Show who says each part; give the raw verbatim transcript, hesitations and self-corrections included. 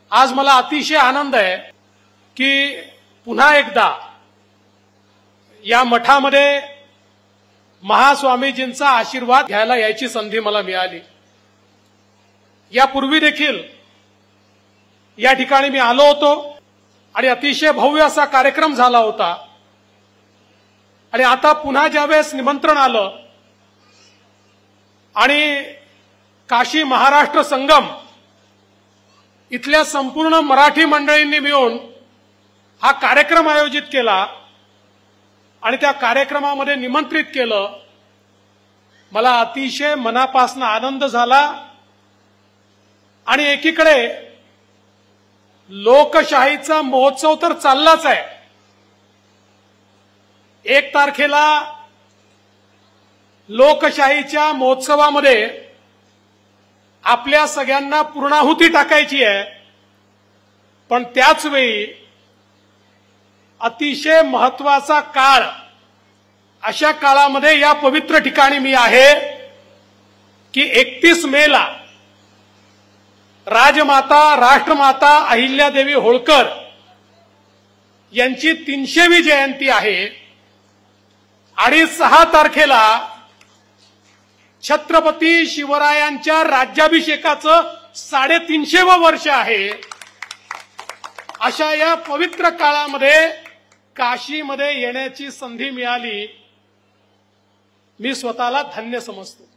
Speaker 1: आज मला अतिशय आनंद आहे की पुन्हा एकदा या मठामध्ये महास्वामीजींचा आशीर्वाद घ्यायला यायची संधी मला मिळाली। यापूर्वी देखील या ठिकाणी मी आलो होतो आणि अतिशय भव्य असा कार्यक्रम झाला होता आणि आता पुन्हा ज्यावेळेस निमंत्रण आलं आणि काशी महाराष्ट्र संगम इथल्या संपूर्ण मराठी मंडळींनी मिळून हा कार्यक्रम आयोजित केला आणि त्या कार्यक्रमामध्ये निमंत्रित केलं, मला अतिशय मनापासून आनंद झाला। आणि एकीकडे लोकशाहीचा महोत्सव तर चाललाच आहे। एक तारखेला लोकशाहीच्या महोत्सवामध्ये आपल्या सगळ्यांना पूर्णाहुती टाकायची आहे, पण त्याच वेळी अतिशय महत्वाचा काळ, अशा काळामध्ये या पवित्र ठिकाणी मी आहे की एकतीस मे ला राजमाता राष्ट्रमाता अहिल्यादेवी होळकर यांची तीनशेवी जयंती आहे आणि सहा तारखेला छत्रपती शिवरायांच्या राज्याभिषेकाचं साडेतीनशेवं वर्ष आहे। अशा या पवित्र काळामध्ये काशीमध्ये येण्याची संधी मिळाली, मी स्वतःला धन्य समजतो।